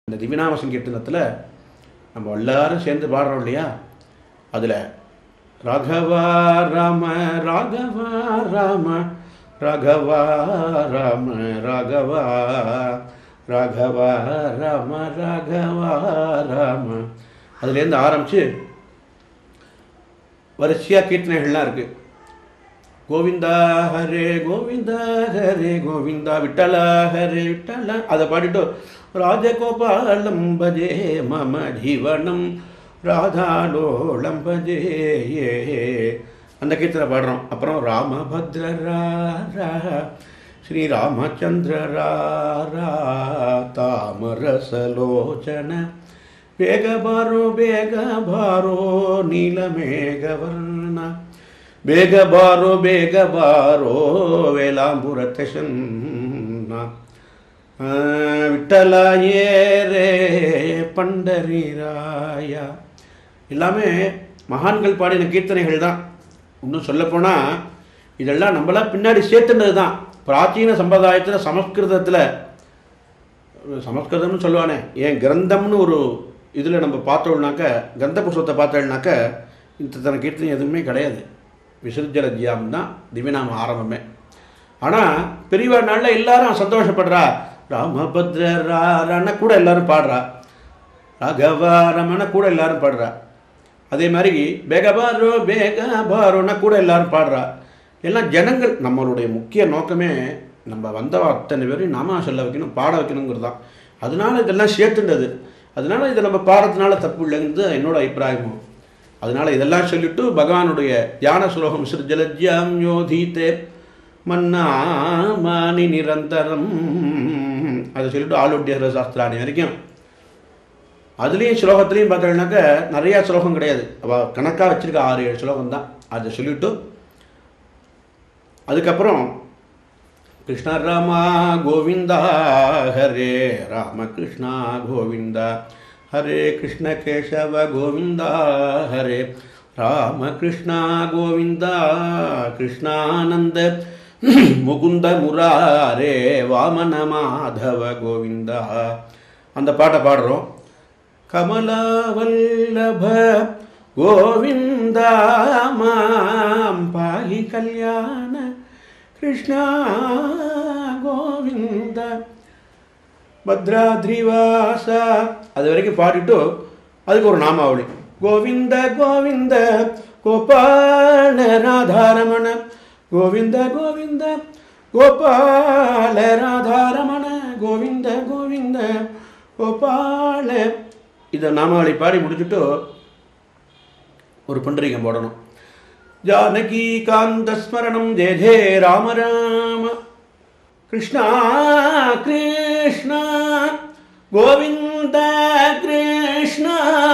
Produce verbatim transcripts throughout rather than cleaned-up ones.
இந்த திவ்யநாம சங்கீர்த்தனத்தில் நம்ம எல்லாரும் சேர்ந்து பாடுறோம் இல்லையா? அதில் ராகவா ராம ராகவா ராம ராகவா ராம ராகவா ராகவா ராம ராகவா ராம அதுலேருந்து ஆரம்பித்து வரிசையாக கீர்த்தனைகள்லாம் இருக்குது. கோவிந்தா ஹரே கோவிந்தா ஹரே கோவிந்தா விட்டலா ஹரே விட்டலா அதை பாடிட்டு ராஜகோபாலம் பஜே மம ஜீவனம் ராதாலோலம் பஜே அந்த கீர்த்தனை பாடுறோம். அப்புறம் ராமபத்ர ரா ஸ்ரீ ராமச்சந்திர ரா தாமரசலோச்சன வேக பாரோ வேக பாரோ நீலமேகவர்ண ಬೇಗ ಬಾರೋ ಬೇಗ ಬಾರೋ ವೇಲಾಂಬುರತಶನ್ನ விட்டல ஏரே பண்டரிராய எல்லாமே மகான்கள் பாடின கீர்த்தனைகள் தான். இன்னும் சொல்லப்போனால் இதெல்லாம் நம்மளாம் பின்னாடி சேர்த்துனது தான். பிராச்சீன சம்பிரதாயத்தில் சமஸ்கிருதத்தில் சமஸ்கிருதம்னு சொல்லுவானே, ஏன் கிரந்தம்னு ஒரு இதில் நம்ம பார்த்தோம்னாக்க கிரந்த புஸ்தகத்தை பார்த்தோம்னாக்க இத்தனை கீர்த்தனை எதுவுமே கிடையாது. விசர்ஜலஜியாம் தான் திவ்யநாம ஆரம்பமே. ஆனால் பெரியவா நாளில் எல்லாரும் சந்தோஷப்படுறா. ராமபத்ர ரான கூட எல்லாரும் பாடுறா, ராகவா ரமண கூட எல்லாரும் பாடுறா. அதே மாதிரி பேகபாரோ பேகபாரோன்னா கூட எல்லாரும் பாடுறா. எல்லாம் ஜனங்கள். நம்மளுடைய முக்கிய நோக்கமே நம்ம வந்த அத்தனை பேரையும் நாம சொல்ல வைக்கணும், பாட வைக்கணுங்கிறது தான். அதனால இதெல்லாம் சேர்த்துண்டது. அதனால இதை நம்ம பாடுறதுனால தப்பு இல்லைங்கிறது என்னோட அபிப்பிராயமும். அதனால் இதெல்லாம் சொல்லிவிட்டு பகவானுடைய தியான ஸ்லோகம் சிறுஜலஜ்யாம் யோதீத்தே மன்னாமானி நிரந்தரம் அதை சொல்லிவிட்டு ஆளுடைய சாஸ்திராணி வரைக்கும். அதுலேயும் ஸ்லோகத்துலேயும் பார்த்தோம்னாக்க நிறையா ஸ்லோகம் கிடையாது. அவள் கணக்காக வச்சுருக்க ஆறு ஏழு ஸ்லோகம் தான். அதை சொல்லிவிட்டு அதுக்கப்புறம் கிருஷ்ண ராமா கோவிந்தா ஹரே ராமகிருஷ்ணா கோவிந்தா ஹரே கிருஷ்ண கேசவ கோவிந்தா ஹரே ராம கிருஷ்ணா கோவிந்தா கிருஷ்ணானந்த முகுந்த முராரே வாமன மாதவ கோவிந்தா அந்த பாட்டை பாடுறோம். கமலவல்லப கோவிந்தா மாம் பாகி கல்யாண கிருஷ்ணா கோவிந்தா பத்ராத்ரிவாசா அது வரைக்கும் பாடிட்டு அதுக்கு ஒரு நாமாவளி. கோவிந்த கோவிந்த கோபால ராதாரமண கோவிந்த கோவிந்த கோபால ராதாரமண கோவிந்த கோவிந்த கோபால இதை நாமாவளி பாடி முடிச்சுட்டு ஒரு பண்டரிகம் போடணும். ஜானகி காந்த ஸ்மரணம் ஜெய ஜெய ராம ராம கிருஷ்ணா கிருஷ்ணா கோவிந்த கிருஷ்ண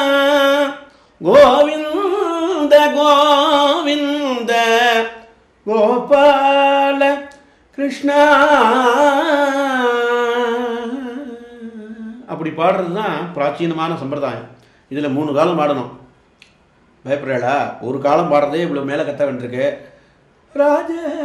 கோவிந்த கோவிந்த கோபால கிருஷ்ணா அப்படி பாடுறது தான் பிராச்சீனமான சம்பிரதாயம். இதில் மூணு காலம் பாடணும். பயப்படுறாளா? ஒரு காலம் பாடுறதே இவ்வளோ மேலே கத்த வேண்டியிருக்கு. ராஜ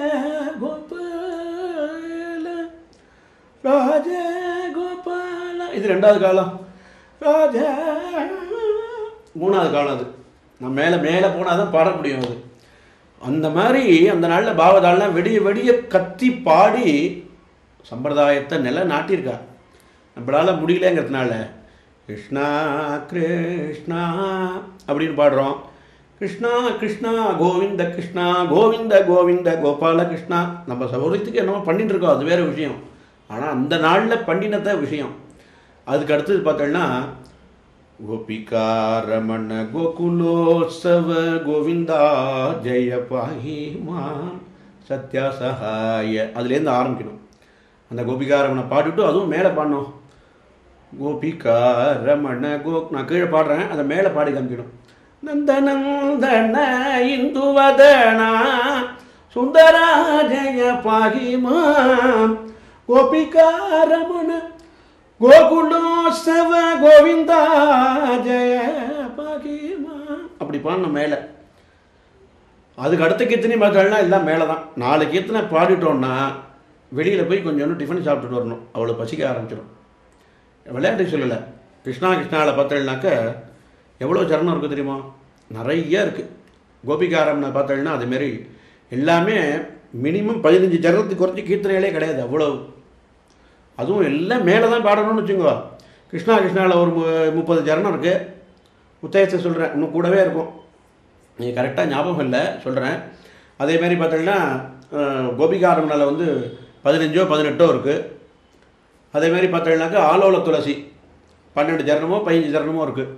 கோபால ராஜ கோபால இது ரெண்டாவது காலம். ராஜ மூணாவது காலம். அது நான் மேலே மேலே போனால் தான் பாட முடியும். அது அந்த மாதிரி அந்த நாளில் பாவதாள்லாம் வெடிய வெடிய கத்தி பாடி சம்பிரதாயத்தை நில நாட்டியிருக்கா. நம்மளால் முடியலங்கிறதுனால கிருஷ்ணா கிருஷ்ணா அப்படின்னு பாடுறோம். கிருஷ்ணா கிருஷ்ணா கோவிந்த கிருஷ்ணா கோவிந்த கோவிந்த கோபால கிருஷ்ணா நம்ம சௌரியத்துக்கு என்னமோ பண்ணிட்டு இருக்கோம், அது வேறு விஷயம். ஆனால் அந்த நாளில் பண்ணினத விஷயம். அதுக்கு அடுத்தது பார்த்தோம்னா கோபிகா ரமண கோகுலோத்சவ கோவிந்தா ஜெய பாஹி மாம் சத்யா சஹாய அதுலேருந்து ஆரம்பிக்கணும். அந்த கோபிகா ரமணை பாடிவிட்டு அதுவும் மேலே பாடணும். கோபிகா ரமண கோ நான் கீழே பாடுறேன், அதை மேலே பாடி காமிக்கணும். நந்தநந்தன இந்துவதனா சுந்தரா ஜெய பாஹி மாம் கோபிகா ரமண கோகுலோத்சவ கோவிந்தா ஜெய பாஹி மாம் அப்படி பாடணும் மேலே. அதுக்கு அடுத்த கீர்த்தனை பார்த்தோம்னா எல்லாம் மேலே தான். நாலு கீர்த்தனை பாடிட்டோன்னா வெளியில் போய் கொஞ்சோண்டு டிஃபன் சாப்பிட்டுட்டு வரணும். அவ்வளோ பசிக்க ஆரம்பிச்சிடும். விளையாட்டுக்கு சொல்லலை. கிருஷ்ணா கிருஷ்ணாவில் பார்த்தேன்னாக்க எவ்வளோ சரணம் இருக்குது தெரியுமா? நிறைய இருக்குது. கோபிகாரம்னு பார்த்தேன்னா அதுமாரி எல்லாமே மினிமம் பதினஞ்சு சரணத்துக்கு குறைஞ்சி கீர்த்தனைகளே கிடையாது, அவ்வளோ. அதுவும் எல்லாம் மேலே தான் பாடணும்னு வச்சுக்கோ. கிருஷ்ணா கிருஷ்ணாவில் ஒரு முப்பது சரணம் இருக்குது. உத்தேசத்தை சொல்கிறேன், இன்னும் கூடவே இருக்கும், நீ கரெக்டாக ஞாபகம் இல்லை சொல்கிறேன். அதேமாரி பார்த்தீங்கன்னா கோபிகாரம்னால வந்து பதினஞ்சோ பதினெட்டோ இருக்குது. அதேமாரி பார்த்தீங்கன்னாக்கா ஆலோல துளசி பன்னெண்டு சரணமோ பதினஞ்சு சரணமோ இருக்குது.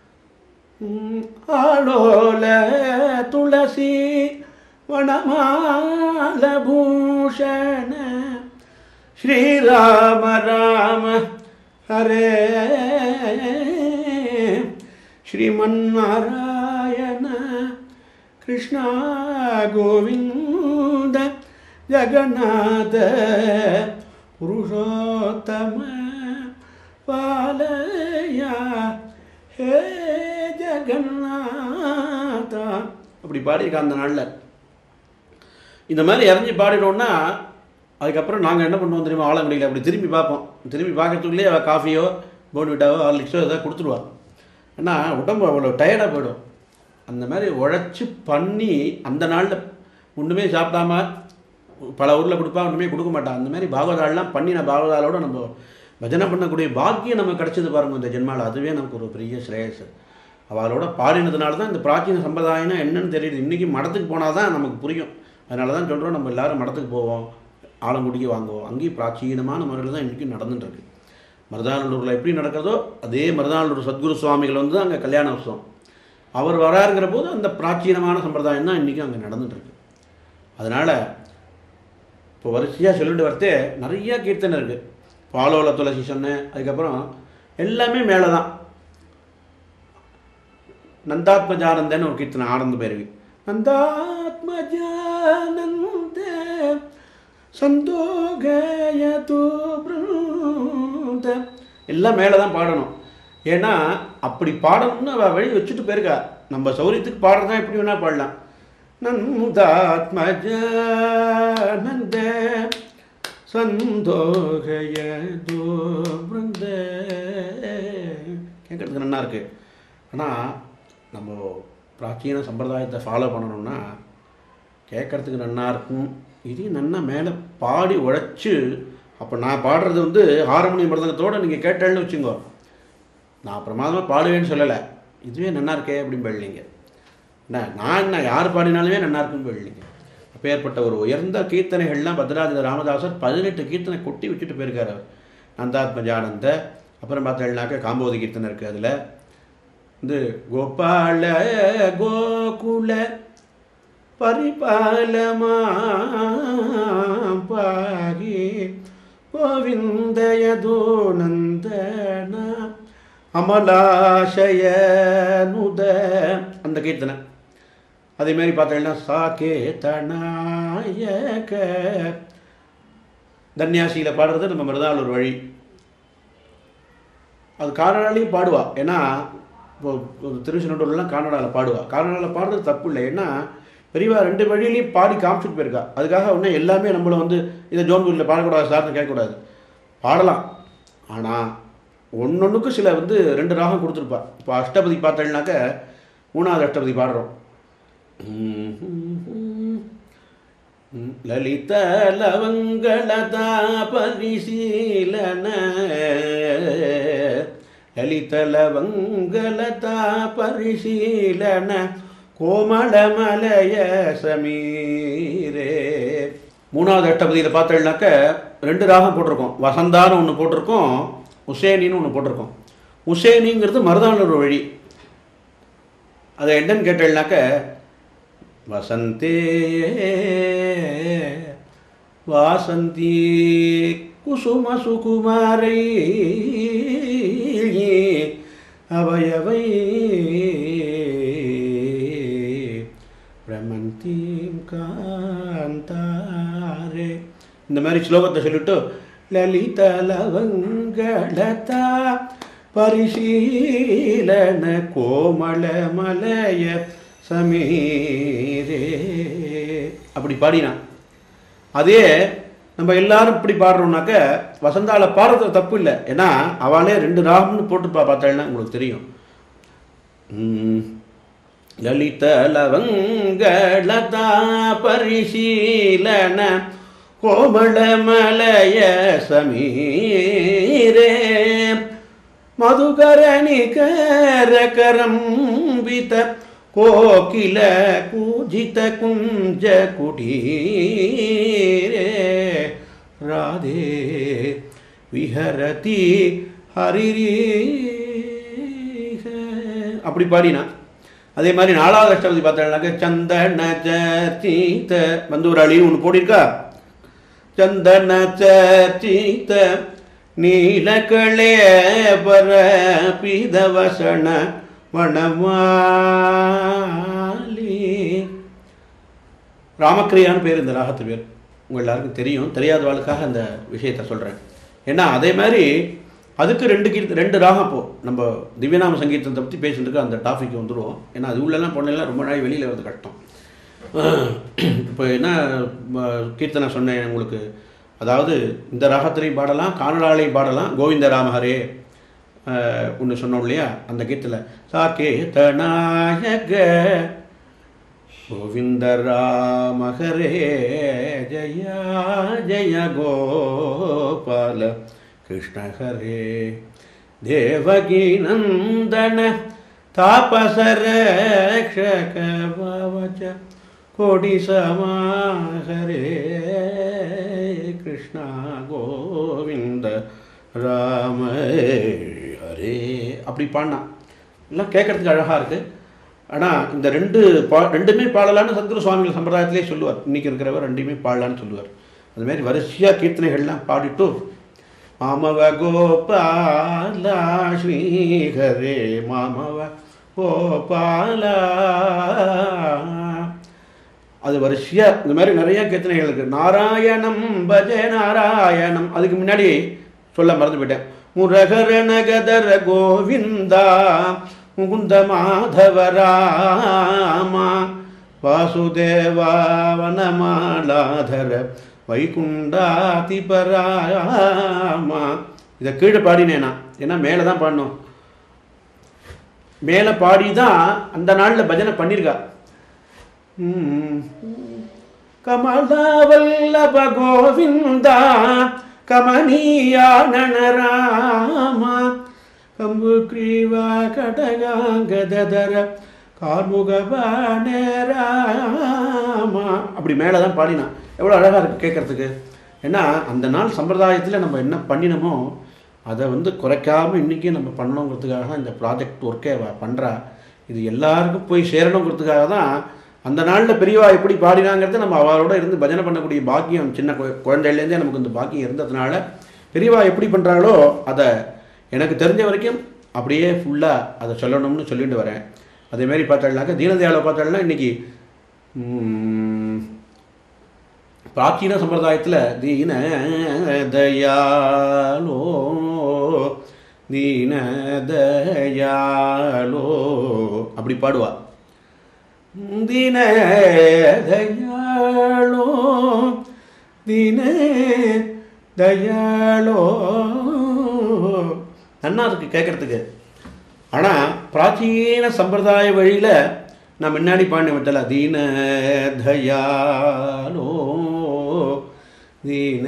ஆலோல துளசி வனமால பூஷண ஸ்ரீராம ராம ஹரே ஸ்ரீமன்னாராயண கிருஷ்ணா கோவிந்த ஜகநாத புருஷோத்தம பாலயா ஹே ஜகநாதா. அப்படி பாடியிருக்கா அந்த நாளில். இந்த மாதிரி இறங்கி பாடினோன்னா அதுக்கப்புறம் நாங்கள் என்ன பண்ணுவோம் தெரியுமா? ஆலங்குடியில் அப்படி திரும்பி பார்ப்போம். திரும்பி பார்க்கறதுக்குள்ளேயே அவள் காஃபியோ போன்விட்டாவோ ஹார்லிக்ஸோ எதாவது கொடுத்துருவாள். ஏன்னா உடம்பு அவ்வளோ டயர்டாக போயிடும். அந்த மாதிரி உழைச்சி பண்ணி அந்த நாளில் ஒன்றுமே சாப்பிடாம பல ஊரில் கொடுப்பா, ஒன்றுமே கொடுக்க மாட்டான். அந்த மாதிரி பாகவதாலெலாம் பண்ணி நான் பாகவதாலோட நம்ம பஜனை பண்ணக்கூடிய பாக்கியம் நமக்கு கிடச்சது பாருங்கள் இந்த ஜென்மாவில். அதுவே நமக்கு ஒரு பெரிய ஸ்ரேயஸ். அவளோட பாடினதுனால தான் இந்த பிராச்சீன சம்பிரதாயம்னா என்னன்னு தெரியுது. இன்றைக்கி மடத்துக்கு போனால் தான் நமக்கு புரியும். அதனால தான் சொல்கிறோம், நம்ம எல்லோரும் மடத்துக்கு போவோம், ஆலங்குடிக்கு வாங்குவோம். அங்கேயும் பிராச்சீனமான முறையில் தான் இன்றைக்கும் நடந்துட்டுருக்கு. மருதானூரில் எப்படி நடக்கிறதோ அதே மருதானூர் சத்குரு சுவாமிகள் வந்து அங்கே கல்யாண உற்சவம் அவர் வராருங்கிற போது அந்த பிராச்சீனமான சம்பிரதாயம் தான் இன்றைக்கும் அங்கே நடந்துட்டுருக்கு. அதனால் இப்போ வரிசையாக சொல்லிட்டு வரத்தே நிறையா கீர்த்தனை இருக்குது. பாலோல துளசி சொன்னேன், அதுக்கப்புறம் எல்லாமே மேலே தான். நந்தாத்மஜானந்தன்னு ஒரு கீர்த்தனை ஆனந்த பைரவி. நந்தாத்மஜானந்த சந்தோகயது பிருந்த எல்லாம் மேலே தான் பாடணும். ஏன்னா அப்படி பாடணும்னு அவள் வழி வச்சுட்டு போயிருக்கா. நம்ம சௌரியத்துக்கு பாடுறதா எப்படி வேணால் பாடலாம். நந்தாத்மஜானந்த சந்தோகயது பிருந்த கேட்கறதுக்கு நல்லா இருக்குது. ஆனால் நம்ம பிராச்சீன சம்பிரதாயத்தை ஃபாலோ பண்ணணும்னா கேட்குறதுக்கு நல்லா இருக்கும். இதையும் நல்லா மேலே பாடி உழைச்சி. அப்போ நான் பாடுறது வந்து ஹார்மோனியம் மிருதங்கத்தோடு நீங்கள் கேட்டேன்னு வச்சுங்கோ, நான் பிரமாதமாக பாடுவேன்னு சொல்லலை, இதுவே நல்லா இருக்கே அப்படின்னு போயிடலிங்க. என்ன நான் என்ன யார் பாடினாலுமே நல்லா இருக்குன்னு போயிடலிங்க. அப்போ ஏற்பட்ட ஒரு உயர்ந்த கீர்த்தனைகள்லாம் பத்ராஜ ராமதாசர் பதினெட்டு கீர்த்தனை கொட்டி வச்சுட்டு போயிருக்கார் அவர். நந்தாத்மஜானந்த, அப்புறம் பார்த்தீங்கன்னாக்க காம்போதி கீர்த்தனை இருக்குது. அதில் வந்து கோபால கோகுல பரிபாலமா பாகி கோவிந்தயதோ நந்தன அமலாசய நுத அந்த கீர்த்தனை. அதேமாரி பார்த்தீங்கன்னா சாகேதநாயக தன்யாசியில் பாடுறது நம்ம மருதாள் ஒரு வழி. அது கானடாலையும் பாடுவா. ஏன்னா இப்போ திருச்செந்தூர்லாம் கானடாவில் பாடுவா. கானடாவில் பாடுறது தப்பு இல்லை. ஏன்னா பெரியவா ரெண்டு வழியிலையும் பாடி காமிச்சிட்டு போயிருக்கா. அதுக்காக ஒன்றே எல்லாமே நம்மளை வந்து இதை ஜோன்பூரில் பாடக்கூடாது சார்னு கேட்கக்கூடாது. பாடலாம், ஆனால் ஒன்று ஒன்றுக்கும் சில வந்து ரெண்டு ராகம் கொடுத்துருப்பா. இப்போ அஷ்டபதி பார்த்தேன்னாக்க மூணாவது அஷ்டபதி பாடுறோம். லலித லவங்களதா பரிசீலன லலித லவங்களதா பரிசீலன கோமளமலய சமீரே. மூணாவது அஷ்டபதியில் பார்த்தேன்னாக்க ரெண்டு ராகம் போட்டிருக்கோம். வசந்தான்னு ஒன்று போட்டிருக்கோம், உசேனின்னு ஒன்று போட்டிருக்கோம். உசேனிங்கிறது மருதானூர் வழி. அதை என்னன்னு கேட்டேன்னாக்க வசந்தே வாசந்தி குசும சுகுமாரை அவையவை பிரமந்தீம் காந்தாரே. இந்த மாதிரி ஸ்லோகத்தை சொல்லிட்டு லலித லவங்களதா பரிசீலன கோமள மலய சமீரே அப்படி பாடினான். அதே நம்ம எல்லாரும் இப்படி பாடுறோம்னாக்க வசந்தால பாடுறது தப்பு இல்லை. ஏன்னா அவளே ரெண்டு ராகம்னு போட்டு பா பார்த்தாள்னா உங்களுக்கு தெரியும். லலித லவங்களதா பரிசீலன கோமளமலய சமீரே மதுகரணிகரகரம்பித கோகில கூஜித குஞ்ச குடீரே ராதே விஹரதி ஹரிரீக அப்படி பாடினா. அதே மாதிரி நாலாவது அஷ்டபதி பார்த்தாங்க சந்தன சீத மந்தூராளின்னு ஒன்று போடியிருக்கா. சந்தன சீத நீலகளே பர பீதவசன வனமாலி. ராமக்கிரியான்னு பேர் இந்த ராகத்து பேர். உங்கள் எல்லாருக்கும் தெரியும், தெரியாதவாளுக்காக அந்த விஷயத்தை சொல்கிறேன். ஏன்னா அதே மாதிரி அதுக்கு ரெண்டு கீர்த்த ரெண்டு ராகம். இப்போ நம்ம திவ்யநாம சங்கீதத்தை பற்றி பேசிட்டு இருக்க அந்த டாபிக் வந்துடுவோம். ஏன்னா அது உள்ளெல்லாம் பொண்ணெல்லாம் ரொம்ப நாள் வெளியில் வரது கஷ்டம். இப்போ என்ன கீர்த்தனை சொன்னேன் உங்களுக்கு, அதாவது இந்த ராகத்திலையும் பாடலாம், கானடாலையும் பாடலாம். கோவிந்த ராமஹரே ஒன்று சொன்னோம் இல்லையா, அந்த கீர்த்தனை சாகேதநாயக கோவிந்த ராமஹரே ஜயா ஜய கோபால கிருஷ்ண ஹரே தேவகி நந்தன தாபசரக்ஷக பவச கோடி சமாஹரே கிருஷ்ண கோவிந்த ராம ஹரே அப்படி பாடினா எல்லாம் கேட்கறதுக்கு அழகாக இருக்குது. ஆனால் இந்த ரெண்டு பா ரெண்டுமே பாடலான்னு சத்குரு சுவாமிகள் சம்பிரதாயத்திலே சொல்லுவார். இன்றைக்கி இருக்கிறவர் ரெண்டுமே பாடலான்னு சொல்லுவார். அதுமாதிரி வரிசையாக கீர்த்தனைகள்லாம் பாடிட்டு மாமவ கோபாலா ஸ்ரீஹரே மாமவ கோபாலா அது வரிசையாக இந்த மாதிரி நிறைய கீர்த்தனைகள் இருக்குது. நாராயணம் பஜ நாராயணம் அதுக்கு முன்னாடி சொல்ல மறந்து போயிட்டேன். முரகர நகதர கோவிந்தா முகுந்த மாதவ ராமா வாசுதேவா வனமாலாதர வைகுண்டாதிபராமா. இதை கீழே பாடினேனா, ஏன்னா மேலே தான் பாடணும். மேலே பாடி தான் அந்த நாளில் பஜனை பண்ணியிருக்கா. கமலாவல்லப கோவிந்தா கமனியானன ராமா கம்பு கிரீவா கடகாங்கதர கார்முகவான ராமா அப்படி மேலே தான் பாடினா. எவ்வளோ அழகாக இருக்குது கேட்குறதுக்கு. ஏன்னா அந்த நாள் சம்பிரதாயத்தில் நம்ம என்ன பண்ணினோமோ அதை வந்து குறைக்காமல் இன்றைக்கி நம்ம பண்ணணுங்கிறதுக்காக தான் இந்த ப்ராஜெக்ட் ஒர்க்கே பண்ணுறா. இது எல்லாருக்கும் போய் சேரணுங்கிறதுக்காக தான் அந்த நாளில் பெரியவா எப்படி பாடினாங்கிறத நம்ம அவளோட இருந்து பஜனை பண்ணக்கூடிய பாக்கியம் சின்ன குழந்தையிலேருந்தே நமக்கு இந்த பாக்கியம் இருந்ததுனால பெரியவா எப்படி பண்ணுறாங்களோ அதை எனக்கு தெரிஞ்ச வரைக்கும் அப்படியே ஃபுல்லாக அதை சொல்லணும்னு சொல்லிட்டு வரேன். அதேமாரி பார்த்தாள்னாக்கா தீனதயாளை பார்த்தாள்னா இன்றைக்கி பிராச்சீன சம்பிரதாயத்தில் தீன தயாளோ தீன தயாளோ அப்படி பாடுவா. தீன தயாளோ தீன தயாளோ நன்னா இருக்கு கேட்குறதுக்கு. ஆனால் பிராச்சீன சம்பிரதாய வழியில் நான் முன்னாடி பாடின விட்டல தீன தயாளோ தீன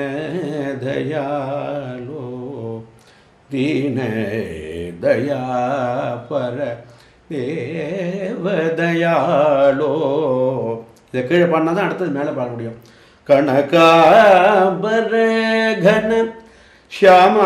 தயாளோ தீன தயா பர தேவதயாளோ இதை கீழே பாடினா தான் அடுத்தது மேலே பாட முடியும். கனகாபர கன ஷியாமா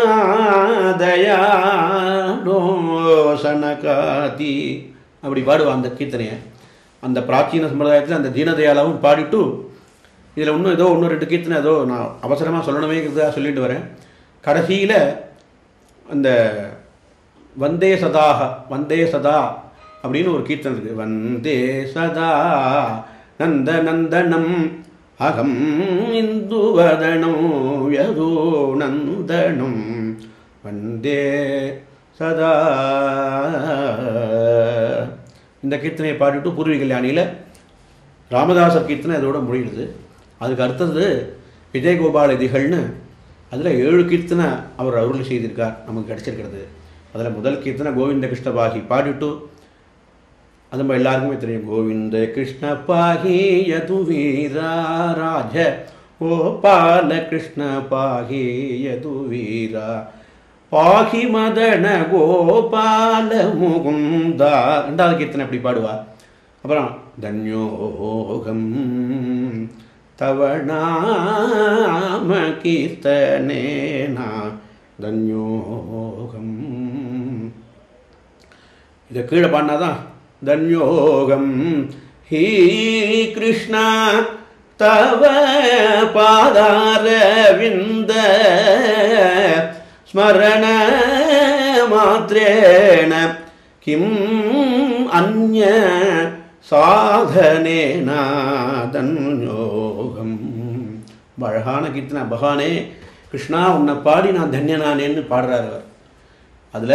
தயாளோ சனகாதி அப்படி பாடுவான் அந்த கீர்த்தனையை. அந்த பிராச்சீன சம்பிரதாயத்தில் அந்த தீனதயாளாவும் பாடிட்டு இதில் இன்னும் ஏதோ ஒன்று ரெண்டு கீர்த்தனை ஏதோ நான் அவசரமாக சொல்லணுமேங்கிறதுக்காக சொல்லிட்டு வரேன். கடைசியில் அந்த வந்தே சதாக வந்தே சதா அப்படின்னு ஒரு கீர்த்தனை இருக்குது. வந்தே சதா நந்த நந்தனம் அகம் இந்துவதனம் யதோ நந்தனம் வந்தே சதா. இந்த கீர்த்தனையை பாடிட்டு பூர்வி கல்யாணியில் ராமதாசர் கீர்த்தனை இதோட முடியுது. அதுக்கு அடுத்தது விஜயகோபாலதிகள்னு அதில் ஏழு கீர்த்தனை அவர் அருள் செய்திருக்கார், நமக்கு கிடச்சிருக்கிறது. அதில் முதல் கீர்த்தனை கோவிந்த கிருஷ்ண பாகி பாடிட்டு, அது நம்ம எல்லாருக்குமே தெரியும். கோவிந்த கிருஷ்ண பாகி யது வீரா ராஜ கோபால கிருஷ்ண பாகி யது வீரா பாகி மதன கோபால முகுந்தா. ரெண்டாவது கீர்த்தனை எப்படி பாடுவா. அப்புறம் தன்யோகம் தவநாம கீர்த்தனேனா தன்யோகம். இதை கீழே பாடினாதான் தன்யோகம் ஹீ கிருஷ்ணா தவ பாதாரவிந்த ஸ்மரண மாத்ரேண கிம் அன்ய சாதனேனா தன்யோகம். அழகான கீர்த்தனை. பகவானே கிருஷ்ணா உன்னை பாடி நான் தன்யனானேன்னு பாடுறார் அவர். அதில்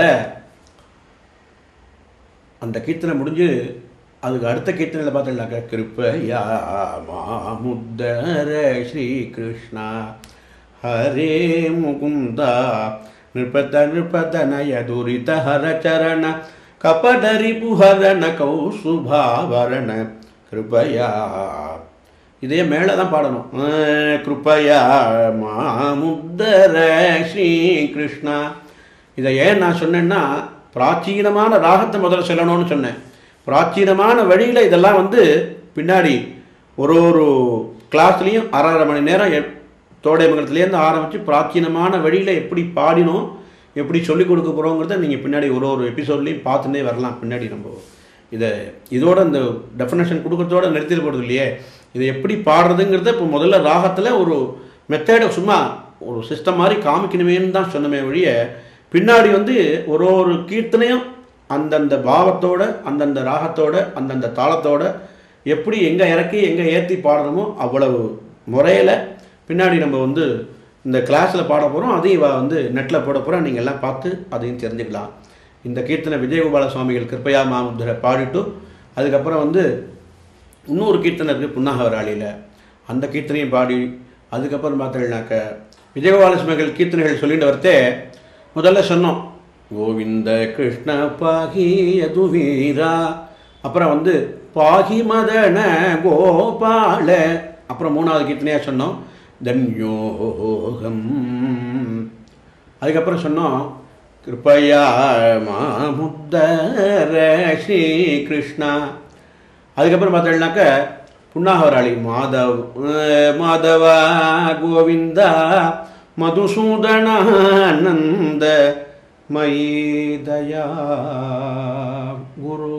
அந்த கீர்த்தனை முடிஞ்சு அதுக்கு அடுத்த கீர்த்தனையில் பார்த்தீங்கன்னாக்க கிருப்பயா மாமுத்தர ஸ்ரீ கிருஷ்ணா ஹரே முகுந்தா நிருபத நிருபதனய துரித ஹர சரண கபடரி புஹரண கௌசுபாவரண கிருப்பயா. இதே மேலே தான் பாடணும். கிருப்பயா மாமுத்தர ஸ்ரீ கிருஷ்ணா. இதை ஏன் நான் சொன்னேன்னா, பிராச்சீனமான ராகத்தை முதல்ல சொல்லணும்னு சொன்னேன். பிராச்சீனமான வழியில் இதெல்லாம் வந்து பின்னாடி ஒரு ஒரு கிளாஸ்லேயும் அரை அரை மணி நேரம் தோடைமங்கலத்துலேருந்து ஆரம்பித்து பிராச்சீனமான வழியில் எப்படி பாடினோம், எப்படி சொல்லிக் கொடுக்க போகிறோங்கிறத நீங்கள் பின்னாடி ஒரு ஒரு எபிசோட்லேயும் பார்த்துட்டே வரலாம். பின்னாடி நம்ம இதை இதோட இந்த டெஃபினேஷன் கொடுக்குறதோட நிறுத்திட போகிறது இல்லையே. இதை எப்படி பாடுறதுங்கிறத இப்போ முதல்ல ராகத்தில் ஒரு மெத்தேடை சும்மா ஒரு சிஸ்டம் மாதிரி காமிக்கணுமேன்னு தான் சொன்னமே ஒழிய, பின்னாடி வந்து ஒரு ஒரு கீர்த்தனையும் அந்தந்த பாவத்தோட அந்தந்த ராகத்தோட அந்தந்த தாளத்தோட எப்படி எங்கே இறக்கி எங்கே ஏற்றி பாடணுமோ அவ்வளவு முறையில் பின்னாடி நம்ம வந்து இந்த கிளாஸில் பாட போகிறோம். அதையும் வந்து நெட்டில் போட போகிறோம். நீங்கள் எல்லாம் பார்த்து அதையும் தெரிஞ்சுக்கலாம். இந்த கீர்த்தனை விஜயகோபால சுவாமிகள் கிருப்பையா மாமுத்தரை பாடிட்டு அதுக்கப்புறம் வந்து இன்னொரு கீர்த்தனை இருக்குது புன்னாகவராளியில், அந்த கீர்த்தனையும் பாடி அதுக்கப்புறம் பார்த்தீங்கன்னாக்க விஜயகோபால சுவாமிகள் கீர்த்தனைகள் சொல்லிட்டு வரத்தே முதல்ல சொன்னோம் கோவிந்த கிருஷ்ண பாகி யது வீரா, அப்புறம் வந்து பாகி மதன கோபால, அப்புறம் மூணாவது கீர்த்தனையாக சொன்னோம் தன்யோகம். அதுக்கப்புறம் சொன்னோம் கிருப்பையா மாமுத்தர ஸ்ரீ கிருஷ்ணா. அதுக்கப்புறம் பார்த்தீங்கன்னாக்க புன்னாகவராளி மாதவ் மாதவா கோவிந்தா மதுசூதனானந்த மயிதயா குரு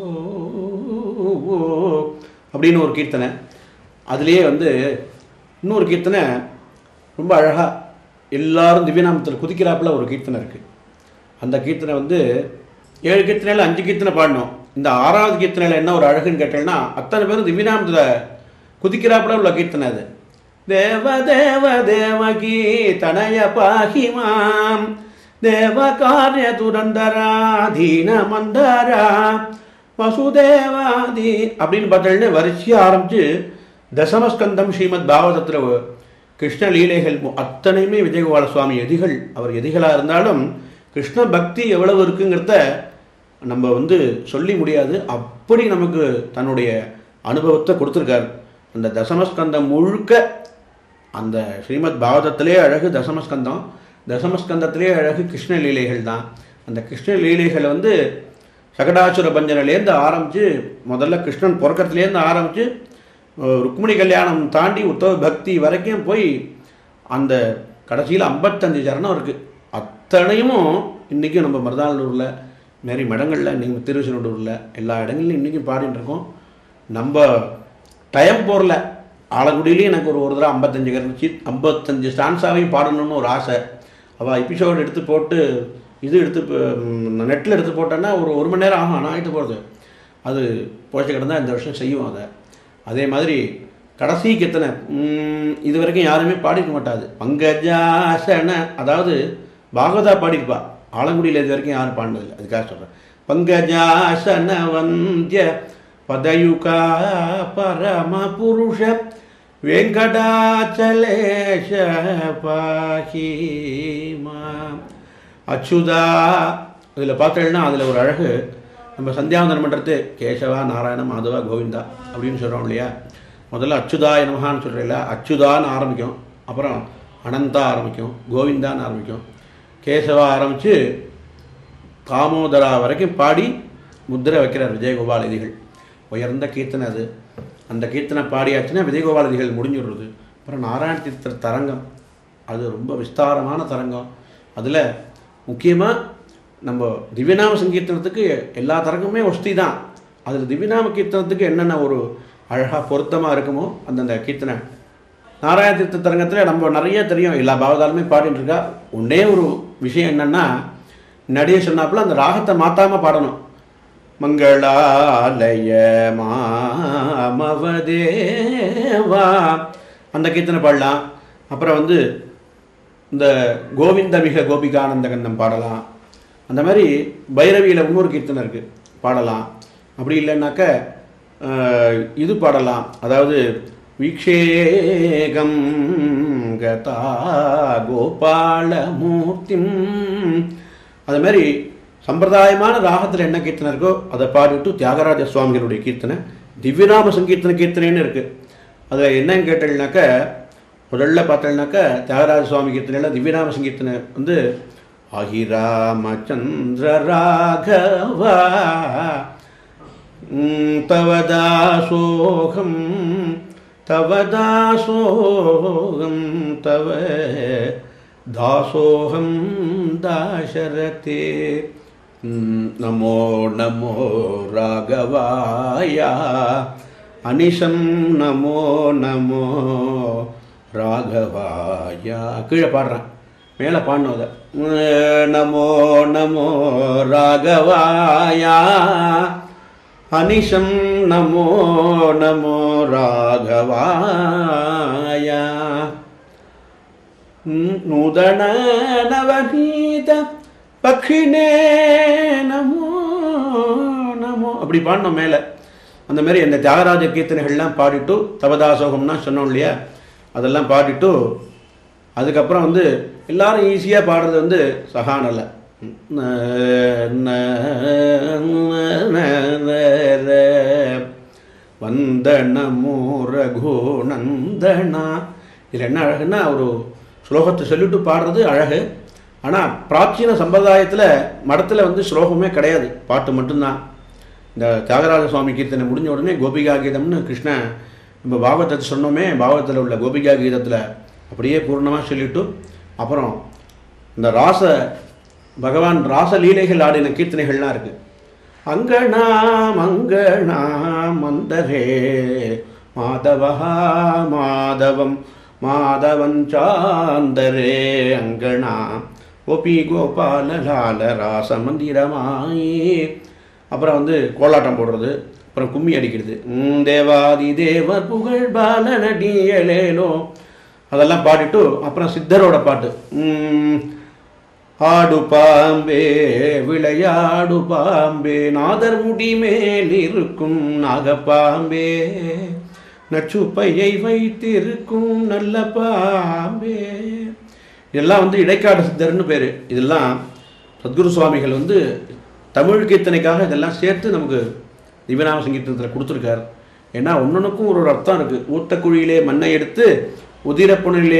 அப்படின்னு ஒரு கீர்த்தனை. அதுலேயே வந்து இன்னொரு கீர்த்தனை ரொம்ப அழகாக எல்லாரும் திவ்யநாமத்தில் குதிக்கிறாப்பில் ஒரு கீர்த்தனை இருக்குது. அந்த கீர்த்தனை வந்து ஏழு கீர்த்தனையில் அஞ்சு கீர்த்தனை பாடணும். இந்த ஆறாவது கீர்த்தனையில் என்ன ஒரு அழகுன்னு கேட்டேன்னா, அத்தனை பேரும் திவ்யநாமத்தில் குதிக்கிறாப்பில் உள்ள கீர்த்தனை அது. தேவ தேவ தேவகி தனய பாகி மாம் தேவ காரிய துரந்தரா தீன மந்தரா வசுதேவாதி அப்படின்னு பார்த்தீங்கன்னா வரிசையாக ஆரம்பித்து தசமஸ்கந்தம் ஸ்ரீமத் பாகவதத்தில் கிருஷ்ண லீலைகள் அத்தனையுமே விஜயகோபால சுவாமி எதிகள். அவர் எதிகளாக இருந்தாலும் கிருஷ்ண பக்தி எவ்வளவு இருக்குங்கிறத நம்ம வந்து சொல்லி முடியாது. அப்படி நமக்கு தன்னுடைய அனுபவத்தை கொடுத்துருக்கார். அந்த தசமஸ்கந்தம் முழுக்க அந்த ஸ்ரீமத் பாகவதத்திலே அழகு தசமஸ்கந்தம், தசமஸ்கந்தத்திலே அழகு கிருஷ்ண லீலைகள் தான். அந்த கிருஷ்ண லீலைகளை வந்து சகடாசுர பஞ்சனிலேருந்து ஆரம்பித்து முதல்ல கிருஷ்ணன் பிறக்கத்துலேருந்து ஆரம்பித்து ருக்மிணி கல்யாணம் தாண்டி உத்தவ பக்தி வரைக்கும் போய் அந்த கடைசியில் ஐம்பத்தஞ்சு சரணம் இருக்குது. அத்தனையும் இன்றைக்கும் நம்ம மருதானூரில் மாரி மடங்களில் நீங்கள் திருச்செந்தூரில் எல்லா இடங்கள்லையும் இன்றைக்கும் பாடிட்டு இருக்கோம். நம்ம டைம் போகல. ஆலங்குடியிலையும் எனக்கு ஒரு ஒரு தடவை ஐம்பத்தஞ்சு கரைச்சி ஐம்பத்தஞ்சு ஸ்டான்ஸாவையும் பாடணும்னு ஒரு ஆசை. அவள் எபிசோடு எடுத்து போட்டு இது எடுத்து நெட்டில் எடுத்து போட்டேன்னா ஒரு ஒரு மணி நேரம் ஆகும். ஆனால் ஆகிட்டு போகிறது அது போச்சு கிடந்தால் இந்த வருஷம் செய்வோம் அதை. அதே மாதிரி கடைசி கீர்த்தனை இது வரைக்கும் யாருமே பாடிக்க மாட்டாது. பங்கஜாசன, அதாவது பாகவதா பாடியிருப்பா, ஆலங்குடியில் இது வரைக்கும் யாரும் பாடினதில்லை. அதுக்காக சொல்கிறேன். பங்கஜாசன வந்திய பதயுகா பரம புருஷ வெங்கடாச்சலேஷ பாஹிமா அச்சுதா. இதில் பார்த்தீங்கன்னா அதில் ஒரு அழகு, நம்ம சந்தியாவந்தனம் பண்ணுறது கேசவா நாராயண மாதவா கோவிந்தா அப்படின்னு சொல்கிறோம் இல்லையா. முதல்ல அச்சுதா நமகான்னு சொல்கிறீங்களா, அச்சுதான்னு ஆரம்பிக்கும், அப்புறம் அனந்தா ஆரம்பிக்கும், கோவிந்தான்னு ஆரம்பிக்கும், கேசவா ஆரம்பித்து காமோதரா வரைக்கும் பாடி முத்திரை வைக்கிறார் விஜயகோபாலதிகள். உயர்ந்த கீர்த்தனை அது. அந்த கீர்த்தனை பாடியாச்சுன்னா விஜயகோபாலதிகள் முடிஞ்சுடுறது. அப்புறம் நாராயண தீர்த்த தரங்கம், அது ரொம்ப விஸ்தாரமான தரங்கம். அதில் முக்கியமாக நம்ம திவ்யநாம சங்கீர்த்தனத்துக்கு எல்லா தரங்கமுமே ஒஸ்தி தான். அதில் திவ்யநாம கீர்த்தனத்துக்கு என்னென்ன ஒரு அழகாக பொருத்தமாக இருக்குமோ அந்தந்த கீர்த்தனை. நாராயண தீர்த்த தரங்கத்தில் நம்ம நிறைய தெரியும், எல்லா பாவதாலுமே பாடிட்டு இருக்கா. ஒன்றே ஒரு விஷயம் என்னென்னா, நடிகை சொன்னாப்புல அந்த ராகத்தை மாற்றாமல் பாடணும். மங்களாலய மாமவதேவா அந்த கீர்த்தனை பாடலாம். அப்புறம் வந்து இந்த கோவிந்த மிக கோபிகானந்த கந்தம் பாடலாம். அந்த மாதிரி பைரவியில் இன்னொரு கீர்த்தனை இருக்குது, பாடலாம். அப்படி இல்லைன்னாக்க இது பாடலாம், அதாவது வீக்ஷேகம் கதா கோபாலமூர்த்திம். அது மாதிரி சம்பிரதாயமான ராகத்தில் என்ன கீர்த்தனை இருக்கோ அதை பாடிவிட்டு தியாகராஜ சுவாமிகளுடைய கீர்த்தனை திவ்யநாம சங்கீர்த்தனை கீர்த்தனைன்னு இருக்குது. அதில் என்னன்னு கேட்டீங்கன்னாக்க, முதல்ல பார்த்தீங்கன்னாக்க தியாகராஜ சுவாமி கீர்த்தனையில் திவ்யநாம சங்கீர்த்தனை வந்து ஆகிராமச்சந்திர ராகவா தவதாசோகம் தவதாசோகம் தவ தாசோகம் தாசரதே நமோ நமோ ராகவாயா அனிஷம் நமோ நமோ ராகவாயா. கீழே பாடுறேன், மேலே பாடணும் அதை. நமோ நமோ ராகவாயா அனிஷம் நமோ நமோ ராகவாயா நூதன நவநீத பக்ஷினே நமோ நமோ அப்படி பாடணும் மேலே. அந்த மாதிரி அந்த தியாகராஜ கீர்த்தனைகள்லாம் பாடிட்டு தவதாசோகம்னா சொன்னோம் இல்லையா, அதெல்லாம் பாடிட்டு அதுக்கப்புறம் வந்து எல்லாரும் ஈஸியாக பாடுறது வந்து சகானல்ல. வந்தனமோ ரகுநந்தனா. இதில் என்ன அழகுன்னா, ஒரு ஸ்லோகத்தை சொல்லிட்டு பாடுறது அழகு. ஆனால் பிராச்சீன சம்பிரதாயத்தில் மடத்தில் வந்து ஸ்லோகமே கிடையாது, பாட்டு மட்டும்தான். இந்த தியாகராஜ சுவாமி கீர்த்தனை முடிஞ்ச உடனே கோபிகா கீதம்னு கிருஷ்ணன் நம்ம பாகவதத்தை சொன்னோமே, பாகவத்தில் உள்ள கோபிகா கீதத்தில் அப்படியே பூர்ணமாக சொல்லிவிட்டு அப்புறம் இந்த ராச பகவான் ராச லீலைகள் ஆடின கீர்த்தனைகள்லாம் இருக்குது. அங்கணா மங்கணா மந்தரே மாதவா மாதவம் மாதவஞ்சாந்தரே அங்கணா கோபி கோபாலலால ராச மந்திரமாயி. அப்புறம் வந்து கோலாட்டம் போடுறது, அப்புறம் கும்மி அடிக்கிறது, தேவாதி தேவர் புகழ் பாலனடியலேலோ அதெல்லாம் பாடிட்டு அப்புறம் சித்தரோட பாட்டு ஆடு பாம்பே விளையாடு பாம்பே நாதர் முடி மேல் இருக்கும் நாகப்பாம்பே நச்சுப்பையை வைத்திருக்கும் நல்ல பாம்பே. இதெல்லாம் வந்து இடைக்காடு சித்தர்னு பேர். இதெல்லாம் சத்குரு சுவாமிகள் வந்து தமிழ் கீர்த்தனைக்காக இதெல்லாம் சேர்த்து நமக்கு திவ்யநாம சங்கீர்த்தனத்தில் கொடுத்துருக்கார். ஏன்னா ஒன்னொன்றுக்கும் ஒரு ஒரு அர்த்தம் இருக்குது. ஊத்த குழியிலே மண்ணை எடுத்து உதிரப்புணரிலே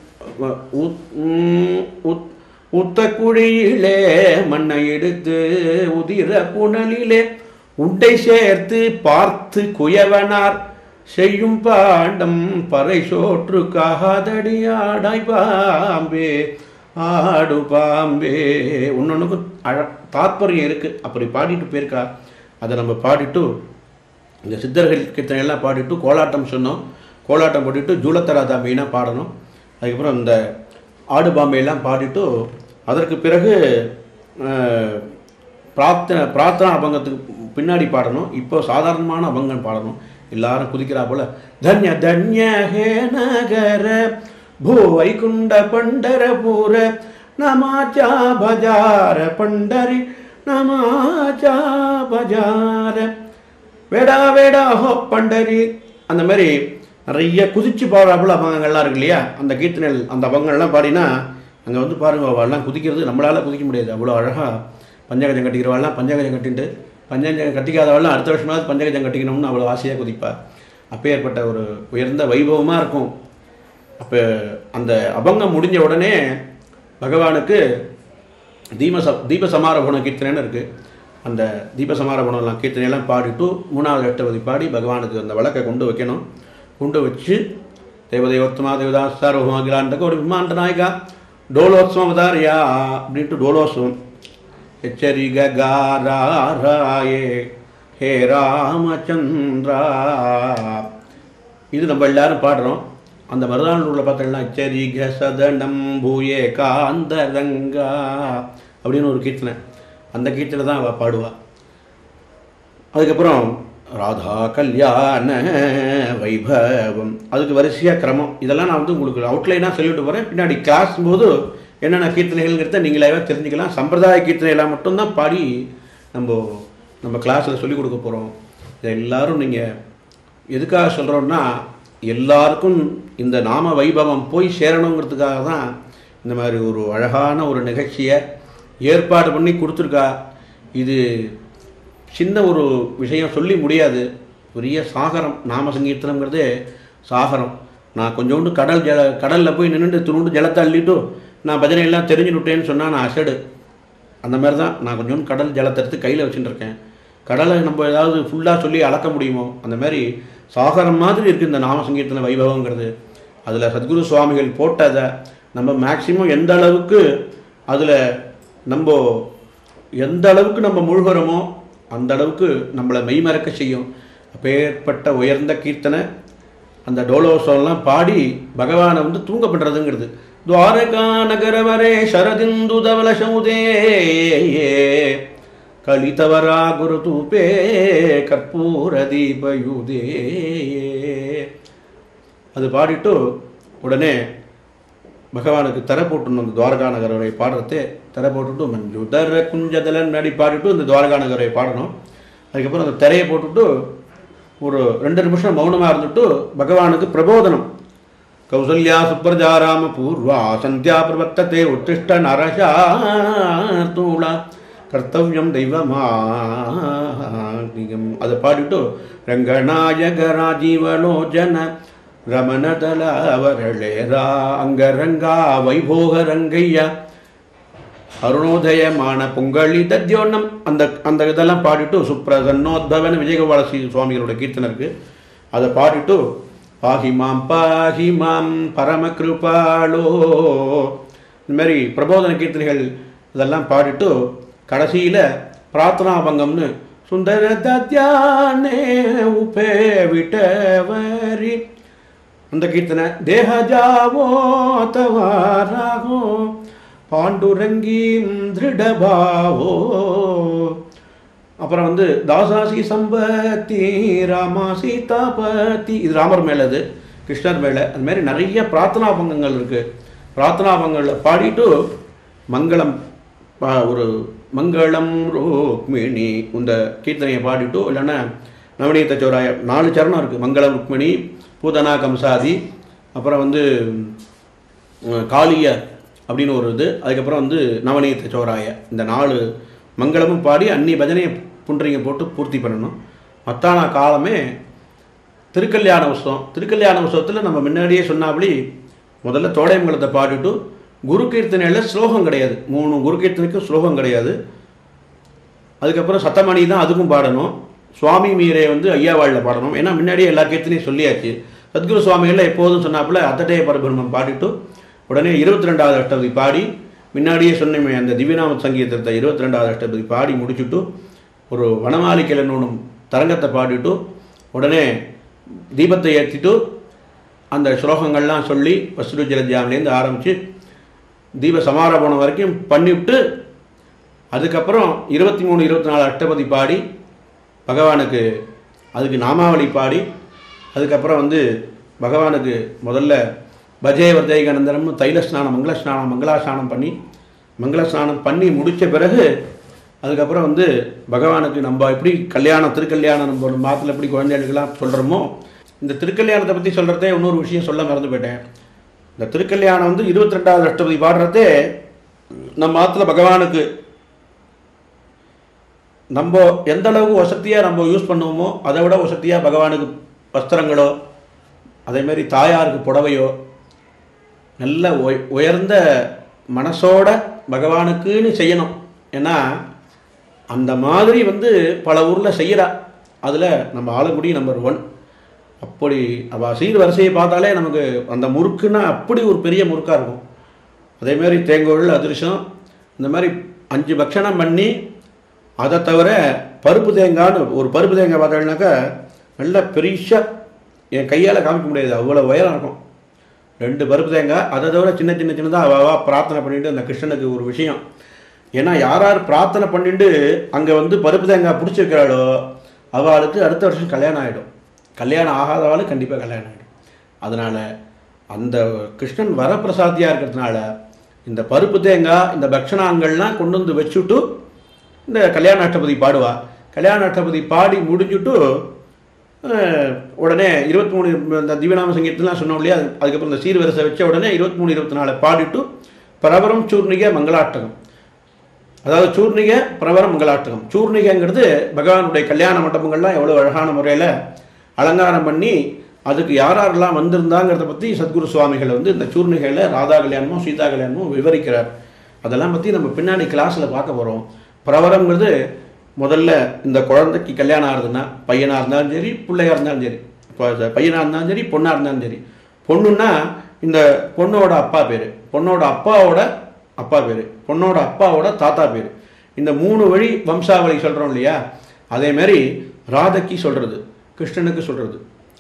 ஊத்த குழியிலே மண்ணை எடுத்து உதிர புனலிலே உண்டை சேர்த்து பார்த்து குயவனார் செய்யும் பாண்டம் பறை சோற்று காதடியாடாய் பாம்பே ஆடு பாம்பே. ஒன்னொன்றுக்கு அழ தாற்பயம் இருக்குது. அப்படி பாடிட்டு போயிருக்கா. அதை நம்ம பாடிட்டு இந்த சித்தர்கள் கீர்த்தனையெல்லாம் பாடிட்டு கோலாட்டம் சொன்னோம். கோலாட்டம் பாடிட்டு ஜூலத்தராதா மெயினாக பாடணும். அதுக்கப்புறம் இந்த ஆடு பாம்பையெல்லாம் பாடிட்டு அதற்கு பிறகு பிரார்த்தனை பிரார்த்தனா அபங்கத்துக்கு பின்னாடி பாடணும். இப்போ சாதாரணமான அபங்கம் பாடணும். எல்லாரும் குதிக்கிறா போல தன்ய தன்ய ஹே நகர பூ வைகுண்ட பண்டரபூர நமாச்சா பஜார பண்டரி நமாச்சா பஜார வேடா வேடா ஹோ பண்டரி. அந்த மாதிரி நிறைய குதிச்சு பாடுறாப்புல அபங்கங்கள்லாம் இருக்கு இல்லையா, அந்த கீர்த்தனைகள் அந்த அபங்கங்கள்லாம் பாடினா அங்கே வந்து பாருங்கள், அவள்லாம் குதிக்கிறது நம்மளால் குதிக்க முடியாது, அவ்வளோ அழகாக பஞ்சகஜம் கட்டிக்கிறவாள்லாம் பஞ்சகஜம் கட்டிட்டு, பஞ்சகஜம் கட்டிக்காதவாள்லாம் அடுத்த வருஷமாவது பஞ்சகஜம் கட்டிக்கணும்னு அவ்வளோ ஆசையாக குதிப்பாள். அப்போ ஏற்பட்ட ஒரு உயர்ந்த வைபவமாக இருக்கும். அப்போ அந்த அபங்கம் முடிஞ்ச உடனே பகவானுக்கு தீப ச தீப சமாரபண கீர்த்தனைன்னு இருக்குது. அந்த தீப சமாரபணம்லாம் கீர்த்தனையெல்லாம் பாடிட்டு மூணாவது அஷ்டபதி பாடி பகவானுக்கு அந்த விளக்கை கொண்டு வைக்கணும். கொண்டு வச்சு தேவதேவோத்தமா தேவதாஸ் சார்வமாகிலாண்டக்கு ஒரு விமாண்ட நாயகா டோலோத்சவம் அவதாரியா அப்படின்ட்டு டோலோத்சவம் எச்சரிகாராயே ஹே ராமச்சந்திரா இது நம்ம எல்லாரும் பாடுறோம். அந்த மருதானூரில் பார்த்தீங்கன்னா எச்சரிக சதனம் பூயே காந்தரங்கா அப்படின்னு ஒரு கீர்த்தனை, அந்த கீர்த்தனை தான் அவள் பாடுவாள். அதுக்கப்புறம் ராதா கல்யாண வைபவம், அதுக்கு வரிசையாக கிரமம். இதெல்லாம் நான் வந்து உங்களுக்கு அவுட்லைனாக சொல்லிட்டு போகிறேன். பின்னாடி கிளாஸ் போது என்னென்ன கீர்த்தனைகள்ங்கிறத நீங்களாவே தெரிஞ்சுக்கலாம். சம்பிரதாய கீர்த்தனையெல்லாம் மட்டும்தான் பாடி நம்ம நம்ம கிளாஸில் சொல்லிக் கொடுக்க போகிறோம். இதை எல்லோரும் நீங்கள் எதுக்காக சொல்கிறோன்னா, எல்லாருக்கும் இந்த நாம வைபவம் போய் சேரணுங்கிறதுக்காக தான் இந்த மாதிரி ஒரு அழகான ஒரு நிகழ்ச்சியை ஏற்பாடு பண்ணி கொடுத்துருக்கா. இது சின்ன ஒரு விஷயம் சொல்லி முடியாது, பெரிய சாகரம். நாம சங்கீர்த்தனங்கிறதே சாகரம். நான் கொஞ்சோண்டு கடல் ஜல கடலில் போய் நின்றுட்டு துணுண்டு ஜலத்தை அள்ளிட்டு நான் பஜனையெல்லாம் தெரிஞ்சுனுட்டேன்னு சொன்னால் நான் அசடு. அந்த மாதிரி தான் நான் கொஞ்சோண்டு கடல் ஜலத்தை எடுத்து கையில் வச்சுட்டுருக்கேன். கடலை நம்ம ஏதாவது ஃபுல்லாக சொல்லி அளக்க முடியுமோ அந்த மாதிரி சாகரம் மாதிரி இருக்குது இந்த நாம சங்கீர்த்தன வைபவங்கிறது. அதில் சத்குரு சுவாமிகள் போட்டதை நம்ம மேக்சிமம் எந்த அளவுக்கு அதில் நம்ம எந்த அளவுக்கு நம்ம முழுகிறோமோ அந்த அளவுக்கு நம்மளை மெய்மறக்க செய்யும். அப்பேற்பட்ட உயர்ந்த கீர்த்தனை அந்த டோலோசம்லாம் பாடி பகவானை வந்து தூங்க பண்ணுறதுங்கிறது. துவாரகா நகரவரே சரதிந்து தவல சமுதே கலிதவரா குரு தூபே கற்பூர தீபயுதே அது பாடிட்டு உடனே பகவானுக்கு தர போட்டுணும். அந்த துவாரகா நகரவரை பாடுறதே தர போட்டுட்டு மஞ்சுதர குஞ்சதலன் முன்னாடி பாடிட்டு இந்த துவாரகா நகரை பாடணும். அதுக்கப்புறம் அந்த திரையை போட்டுட்டு ஒரு ரெண்டு நிமிஷம் மௌனமாக இருந்துட்டு பகவானுக்கு பிரபோதனம். கௌசல்யா சுப்ரஜாராம பூர்வா சந்தியா பிரவர்த்ததே உத்திஷ்ட நரசார்த்தூளா கர்த்தவியம் தெய்வமாம் அதை பாடிட்டு ரங்கநாயக ராஜீவலோஜன ரமணதல அவரளேரா அங்கரங்கா வைபோக ரங்கையா அருணோதயமான பொங்கலி தத்யோன்னம் அந்த அந்த இதெல்லாம் பாடிட்டு சுப்ரசன்னோத்பவன் விஜயகோபால சுவாமிகளோட கீர்த்தனை இருக்குது. அதை பாடிட்டு பாஹிமாம் பாஹிமாம் பரமகிருபாலோ இந்த மாதிரி பிரபோதன கீர்த்தனைகள் இதெல்லாம் பாடிட்டு கடைசியில் பிரார்த்தனாபங்கம்னு சுந்தர தத்யானே உபே விட்டவரி அந்த கீர்த்தனை தேஹ ஜாவோ தவாராகோ பாண்டுரங்கீம் திருடபாவோ அப்புறம் வந்து தாசாசி சம்பத்தி ராமா சீதாபதி இது ராமர் மேலே, அது கிருஷ்ணர் மேலே. அது மாதிரி நிறைய பிரார்த்தனாபங்கங்கள் இருக்குது. பிரார்த்தனாபங்களில் பாடிட்டு மங்களம் ஒரு மங்களம் ருக்மிணி இந்த கீர்த்தனையை பாடிட்டு இல்லைன்னா நவநீத சோராய நாலு சரணம் இருக்குது. மங்களம் ருக்மிணி பூதனா கம்சாதி அப்புறம் வந்து காளிய அப்படின்னு ஒரு இது, அதுக்கப்புறம் வந்து நவநீத சோராய இந்த நாலு மங்களமும் பாடி அன்னி பஜனையை புன்றிங்க போட்டு பூர்த்தி பண்ணணும். மத்தான காலமே திருக்கல்யாண உற்சவம். திருக்கல்யாண உற்சவத்தில் நம்ம முன்னாடியே சொன்னாபடி முதல்ல தோடைமங்கலத்தை பாடிட்டு குரு கீர்த்தனையில் ஸ்லோகம் கிடையாது, மூணு குரு கீர்த்தனைக்கும் ஸ்லோகம் கிடையாது. அதுக்கப்புறம் சத்தமணி தான் அதுக்கும் பாடணும். சுவாமி மீரை வந்து ஐயாவாழில் பாடணும். ஏன்னா முன்னாடியே எல்லா கீர்த்தனையும் சொல்லியாச்சு. சத்குரு சுவாமிகளில் எப்போதும் சொன்னாப்புல அத்தடைய பரபிரம்மம் பாடிட்டு உடனே இருபத்தி ரெண்டாவது அஷ்டபதி பாடி முன்னாடியே சொன்னமே அந்த திவ்யநாம சங்கீதத்தை இருபத்தி ரெண்டாவது அஷ்டபதி பாடி முடிச்சுட்டு ஒரு வனமாலிக்கலனும் தரங்கத்தை பாடிட்டு உடனே தீபத்தை ஏற்றிட்டு அந்த ஸ்லோகங்கள்லாம் சொல்லி வசுடு ஜலஜாமிலேருந்து ஆரம்பித்து தீப சமாரோபணம் வரைக்கும் பண்ணிவிட்டு அதுக்கப்புறம் இருபத்தி மூணு இருபத்தி நாலு அஷ்டபதி பாடி பகவானுக்கு அதுக்கு நாமாவளி பாடி அதுக்கப்புறம் வந்து பகவானுக்கு முதல்ல பஜே வர்தேகானந்தரம் தைல ஸ்நானம் மங்கள ஸ்நானம் மங்களா ஸ்நானம் பண்ணி மங்கள ஸ்நானம் பண்ணி முடித்த பிறகு அதுக்கப்புறம் வந்து பகவானுக்கு நம்ம எப்படி கல்யாணம் திருக்கல்யாணம் நம்ம ஒரு மாதத்தில் எப்படி குழந்தைகளுக்கெல்லாம் சொல்கிறோமோ இந்த திருக்கல்யாணத்தை பற்றி சொல்கிறதே இன்னொரு விஷயம் சொல்ல மறந்து போயிட்டேன். இந்த திருக்கல்யாணம் வந்து இருபத்தி ரெண்டாவது அஷ்டபதி பாடுறதே நம்ம ஆற்றுல பகவானுக்கு நம்ம எந்த அளவுக்கு வசதியாக நம்ம யூஸ் பண்ணுவோமோ அதை விட வசதியாக பகவானுக்கு வஸ்திரங்களோ அதேமாரி தாயாருக்கு புடவையோ நல்ல உயர்ந்த மனசோட பகவானுக்குன்னு செய்யணும். ஏன்னா அந்த மாதிரி வந்து பல ஊரில் செய்கிறா. அதில் நம்ம ஆலங்குடி நம்பர் ஒன். அப்படி அவள் சீர் வரிசையை பார்த்தாலே நமக்கு அந்த முறுக்குன்னா அப்படி ஒரு பெரிய முறுக்காக இருக்கும். அதேமாரி தேங்கோள் அதிர்ஷம் இந்த மாதிரி அஞ்சு பக்ஷணம் பண்ணி அதை தவிர பருப்பு தேங்காய்னு ஒரு பருப்பு தேங்காய் பார்த்தோம்னாக்கா நல்ல பெரிய என் கையால் காமிக்க முடியாது, அவ்வளோ உயரம் இருக்கும். ரெண்டு பருப்பு தேங்காய், அதை தவிர சின்ன சின்ன சின்னதாக அவாவா பிரார்த்தனை பண்ணிட்டு அந்த கிருஷ்ணனுக்கு ஒரு விஷயம். ஏன்னா யார் யார் பிரார்த்தனை பண்ணிட்டு அங்கே வந்து பருப்பு தேங்காய் பிடிச்சிருக்கிறாளோ அவளுக்கு அடுத்த வருஷம் கல்யாணம் ஆகிடும். கல்யாணம் ஆகாதவாளுக்கு கண்டிப்பாக கல்யாணம் ஆகிடும். அதனால் அந்த கிருஷ்ணன் வரப்பிரசாத்தியாக இருக்கிறதுனால இந்த பருப்பு தேங்காய் இந்த பக்ஷணாங்கள்லாம் கொண்டு வந்து வச்சுட்டு இந்த கல்யாண அஷ்டபதி பாடுவா. கல்யாண அஷ்டபதி பாடி முடிஞ்சுட்டு உடனே இருபத்தி மூணு இந்த திவ்யநாம சங்கீதத்துலாம் சொன்னோம் இல்லையா, அதுக்கப்புறம் இந்த சீர்வரிசை வச்ச உடனே இருபத்தி மூணு இருபத்தி நாலு பாடிட்டு பிரவரம் சூர்ணிக மங்களாட்டகம், அதாவது சூர்ணிக பிரவரம் மங்களாட்டகம். சூர்ணிகங்கிறது பகவானுடைய கல்யாண மண்டபங்கள்லாம் எவ்வளோ அழகான முறையில் அலங்காரம் பண்ணி அதுக்கு யார் யாரெல்லாம் வந்திருந்தாங்கிறத பற்றி சத்குரு சுவாமிகள் வந்து இந்த சூர்ணிகையில் ராதா கல்யாணமும் சீதா கல்யாணமும் விவரிக்கிறார். அதெல்லாம் பற்றி நம்ம பின்னாடி கிளாஸில் பார்க்க போகிறோம். பிரவரம்ங்கிறது முதல்ல இந்த குழந்தைக்கு கல்யாணம் ஆகுதுன்னா பையனாக இருந்தாலும் சரி பிள்ளையாக இருந்தாலும் சரி, இப்போ பையனாக இருந்தாலும் சரி பொண்ணாக இருந்தாலும் சரி. பொண்ணுன்னா இந்த பொண்ணோட அப்பா பேர், பொண்ணோட அப்பாவோட அப்பா பேர், பொண்ணோட அப்பாவோட தாத்தா பேர், இந்த மூணு வழி வம்சாவளி சொல்கிறோம் இல்லையா. அதேமாரி ராதைக்கு சொல்கிறது, கிருஷ்ணனுக்கு சொல்கிறது.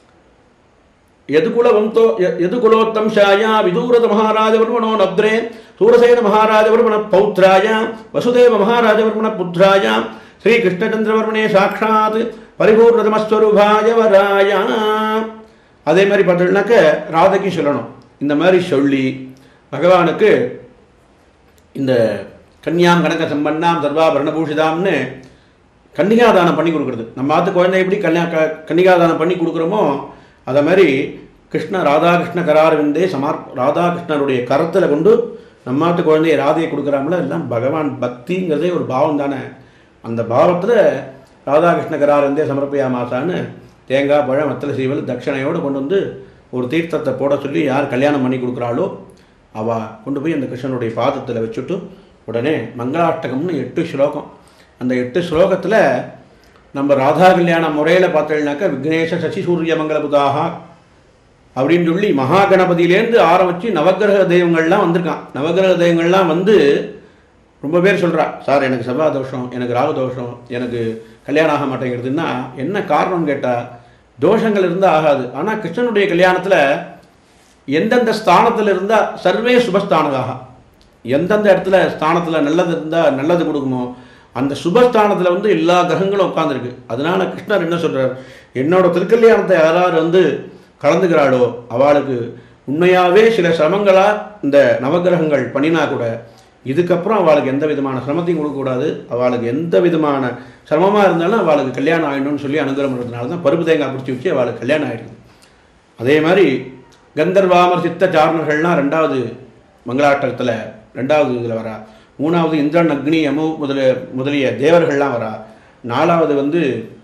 எதுகுல வம்தோ எதுகுலோத்தம் ஷாயா விதூரத மகாராஜவர்மனோ நப்திரே சூரசேன மகாராஜவர்மன பௌத்ராய வசுதேவ மகாராஜவர்மன புத்ராய ஸ்ரீ கிருஷ்ணச்சந்திரவர்மனே சாட்சாத் பரிபூர்ணதமஸ்வரூபாய வராய. அதே மாதிரி பார்த்தீங்கன்னாக்க ராதைக்கு சொல்லணும். இந்த மாதிரி சொல்லி பகவானுக்கு இந்த கன்யாம் கனக சம்பன்னாம் சர்வா பரணபூஷிதாம்னு கன்னிகாதானம் பண்ணி கொடுக்குறது. நம்ம ஆத்து குழந்தை எப்படி கன்யா க கன்னிகாதானம் பண்ணி கொடுக்குறோமோ அதை மாதிரி கிருஷ்ண ராதாகிருஷ்ண கராரவிந்தே சமார் ராதாகிருஷ்ணருடைய கரத்தில் கொண்டு நம்ம ஆத்து குழந்தைய ராதையை கொடுக்குறாங்களோ எல்லாம் பகவான் பக்திங்கிறதே ஒரு பாவம் தானே. அந்த பாவத்தில் ராதாகிருஷ்ண கராரவிந்தே சமர்ப்பையா மாசான்னு தேங்காய் பழம் மத்தல சீவல் தட்சணையோடு கொண்டு வந்து ஒரு தீர்த்தத்தை போட சொல்லி யார் கல்யாணம் பண்ணி கொடுக்குறாளோ அவள் கொண்டு போய் அந்த கிருஷ்ணனுடைய பாதத்தில் வச்சுட்டு உடனே மங்களாஷ்டகம்னு எட்டு ஸ்லோகம். அந்த எட்டு ஸ்லோகத்தில் நம்ம ராதா கல்யாண முறையில் பார்த்தோம்னாக்கா விக்னேஷ சசி சூரிய மங்கள புதாக அப்படின்னு சொல்லி மகா கணபதியிலேருந்து ஆரம்பித்து நவகிரக தெய்வங்கள்லாம் வந்திருக்கான். நவகிரக தெய்வங்கள்லாம் வந்து ரொம்ப பேர் சொல்கிறா, சார் எனக்கு செவ்வாய் தோஷம், எனக்கு ராகு தோஷம், எனக்கு கல்யாணம் ஆக மாட்டேங்கிறதுன்னா என்ன காரணம்னு கேட்டால் தோஷங்கள் இருந்தால் ஆகாது. ஆனால் கிருஷ்ணனுடைய கல்யாணத்தில் எந்தெந்த ஸ்தானத்தில் இருந்தால் சர்வே சுபஸ்தானதாக, எந்தெந்த இடத்துல ஸ்தானத்தில் நல்லது இருந்தால் நல்லது கொடுக்குமோ அந்த சுபஸ்தானத்தில் வந்து எல்லா கிரகங்களும் உட்காந்துருக்கு. அதனால கிருஷ்ணர் என்ன சொல்கிறார், என்னோட திருக்கல்யாணத்தை யாராவது வந்து கலந்துக்கிறாளோ அவளுக்கு உண்மையாகவே சில சிரமங்களாக இந்த நவகிரகங்கள் பண்ணினா கூட இதுக்கப்புறம் அவளுக்கு எந்த விதமான சிரமத்தையும் கொடுக்கக்கூடாது, அவளுக்கு எந்த விதமான சிரமமாக இருந்தாலும் அவளுக்கு கல்யாணம் ஆகிடணும்னு சொல்லி அனுகிரகம் பண்ணுறதுனால தான் பருப்பு தேங்காய் பிடிச்சி வச்சு அவளுக்கு கல்யாணம் ஆகிடுது. அதே மாதிரி கந்தர்வாமர் சித்த சாரணர்கள்லாம் ரெண்டாவது மங்களாட்டத்தில் ரெண்டாவது இதில் வரா. மூணாவது இந்திரன் அக்னி யமு முதலிய முதலிய தேவர்கள்லாம் வரா. நாலாவது வந்து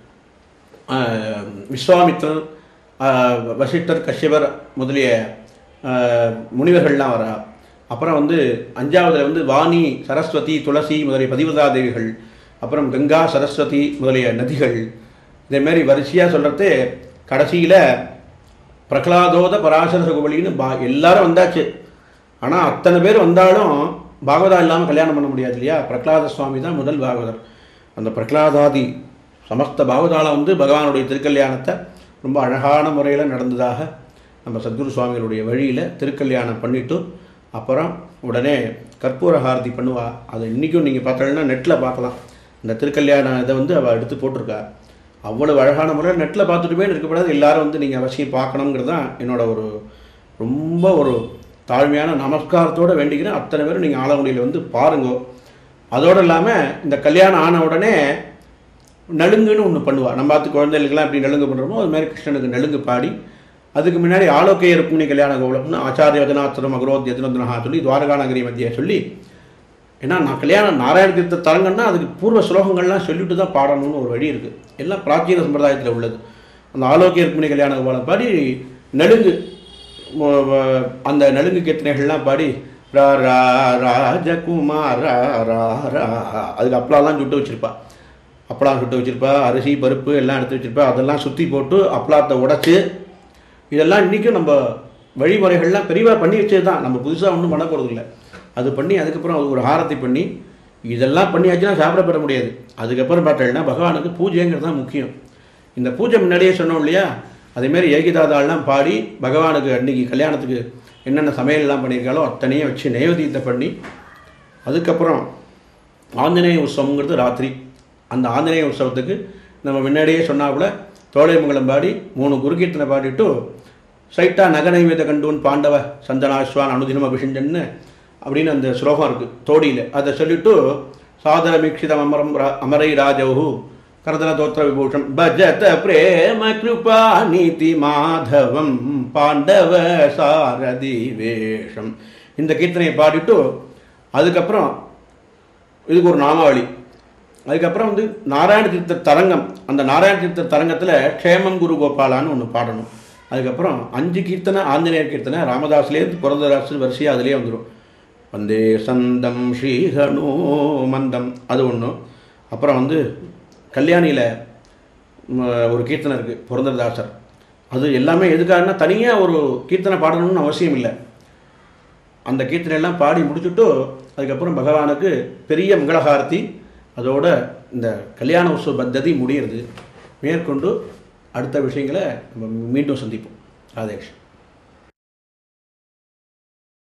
விஸ்வாமித்ரன் வசிஷ்டர் கஷ்யபர் முதலிய முனிவர்கள்லாம் வரா. அப்புறம் வந்து அஞ்சாவதுல வந்து வாணி சரஸ்வதி துளசி முதலிய பதிவிரதா தேவிகள், அப்புறம் கங்கா சரஸ்வதி முதலிய நதிகள். இதேமாரி வரிசையாக சொல்கிறது. கடைசியில் பிரகலாதோத பராசர சகுபலின்னு பா எல்லாரும் வந்தாச்சு. ஆனால் அத்தனை பேர் வந்தாலும் பாகவதா இல்லாமல் கல்யாணம் பண்ண முடியாது இல்லையா. பிரகலாத சுவாமி தான் முதல் பாகவதர். அந்த பிரகலாதாதி சமஸ்த பாகவதால வந்து பகவானுடைய திருக்கல்யாணத்தை ரொம்ப அழகான முறையில் நடந்ததாக நம்ம சத்குரு சுவாமிகளுடைய வழியில் திருக்கல்யாணம் பண்ணிவிட்டு அப்புறம் உடனே கற்பூர ஹாரதி பண்ணுவா. அதை இன்றைக்கும் நீங்கள் பார்த்தீங்கன்னா நெட்டில் பார்க்கலாம். இந்த திருக்கல்யாணம் இதை வந்து அவள் எடுத்து போட்டிருக்கா. அவ்வளவு அழகான முறையில் நெட்டில் பார்த்துட்டுமே இருக்கக்கூடாது, எல்லோரும் வந்து நீங்கள் அவசியம் பார்க்கணுங்கிறது தான் என்னோட ஒரு ரொம்ப ஒரு தாழ்மையான நமஸ்காரத்தோடு வேண்டிக்கிறேன். அத்தனை பேரும் நீங்கள் ஆலங்குடியில் வந்து பாருங்கோ. அதோடு இல்லாமல் இந்த கல்யாணம் ஆன உடனே நலுங்குன்னு ஒன்று பண்ணுவாள். நம்ம பார்த்து குழந்தைகளுக்கெல்லாம் எப்படி நலுங்கு பண்ணுறோமோ அது மாதிரி கிருஷ்ணனுக்கு நலுங்கு பாடி, அதுக்கு முன்னாடி ஆலோக்கிய ருக்மிணி கல்யாண கோலம்னு ஆச்சாரிய வதனாத்திரம் அகரோத் யதுனந்தனஹா சொல்லி துவாரகா நகரி மத்திய சொல்லி, ஏன்னா நான் கல்யாணம் நாராயண தீர்த்த தரங்கன்னா அதுக்கு பூர்வ ஸ்லோகங்கள்லாம் சொல்லிட்டு தான் பாடணும்னு ஒரு வழி இருக்குது. எல்லாம் பிராச்சீன சம்பிரதாயத்தில் உள்ளது. அந்த ஆலோக்கிய ருக்மிணி கல்யாண கோலம் பாடி நலுங்கு, அந்த நலுங்கு கீர்த்தனைகள்லாம் பாடி ரா ரா ராஜகுமார் ரா ரா ரா, அதுக்கு அப்பளாலாம் சுட்டு வச்சுருப்பா. அப்பளம் சுட்டு வச்சுருப்பா, அரிசி பருப்பு எல்லாம் எடுத்து வச்சுருப்பா. அதெல்லாம் சுற்றி போட்டு அப்பளத்தை உடச்சி, இதெல்லாம் இன்றைக்கும் நம்ம வழிமுறைகள்லாம் பெரியவா பண்ணி வச்சது தான், நம்ம புதுசாக ஒன்றும் பண்ண போகிறது இல்லை. அது பண்ணி அதுக்கப்புறம் அது ஒரு ஆரத்தி பண்ணி இதெல்லாம் பண்ணியாச்சுன்னா சாப்பிடப்பட முடியாது. அதுக்கப்புறம் பார்த்தீங்கன்னா பகவானுக்கு பூஜைங்கிறது தான் முக்கியம். இந்த பூஜை முன்னாடியே சொன்னோம் இல்லையா, அதேமாரி ஏகிதாதாலாம் பாடி பகவானுக்கு அன்றைக்கி கல்யாணத்துக்கு என்னென்ன சமையல்லாம் பண்ணியிருக்காளோ அத்தனையும் வச்சு நைவேத்தியத்தை பண்ணி, அதுக்கப்புறம் ஆஞ்சநேய உற்சவங்கிறது ராத்திரி. அந்த ஆஞ்சநேய உற்சவத்துக்கு நம்ம முன்னாடியே சொன்னாப்புல தோழைமங்கலம் பாடி மூணு குருகீர்த்தனை பாடிட்டு சைட்டா நகநைவேத கண்டூன் பாண்டவ சந்தனாஸ்வான் அனுதினம் அபிஷஞ்சன்னு அப்படின்னு அந்த ஸ்லோகம் இருக்குது தோடியில். அதை சொல்லிவிட்டு சாதரமீட்சிதம் அமரம் அமரை ராஜவு கரதன தோத்திர விபூஷம் பஜத பிரேம கிருபா நீதி மாதவம் பாண்டவ சாரதி வேஷம், இந்த கீர்த்தனையை பாடிட்டு அதுக்கப்புறம் இதுக்கு ஒரு நாமாவளி. அதுக்கப்புறம் வந்து நாராயண தீர்த்த தரங்கம், அந்த நாராயண தீர்த்த தரங்கத்தில் க்ஷேமம் குரு கோபாலான்னு ஒன்று பாடணும். அதுக்கப்புறம் அஞ்சு கீர்த்தனை ஆஞ்சநேயர் கீர்த்தனை ராமதாஸ்லேருந்து புரந்ததாசு வரிசையாக அதிலே வந்துடும். வந்தே சந்தம் ஸ்ரீஹனு மந்தம் அது ஒன்று. அப்புறம் வந்து கல்யாணியில் ஒரு கீர்த்தனை இருக்குது புரந்தரதாசர், அது எல்லாமே எதுக்காகனா தனியாக ஒரு கீர்த்தனை பாடணும்னு அவசியம் இல்லை. அந்த கீர்த்தனை எல்லாம் பாடி முடிச்சுட்டு அதுக்கப்புறம் பகவானுக்கு பெரிய மங்களஹாரதி, அதோட இந்த கல்யாண உற்சவ பத்ததி முடிகிறது. மேற்கொண்டு அடுத்த விஷயங்களை நம்ம மீண்டும் சந்திப்போம். ராதேகிருஷ்ணன்.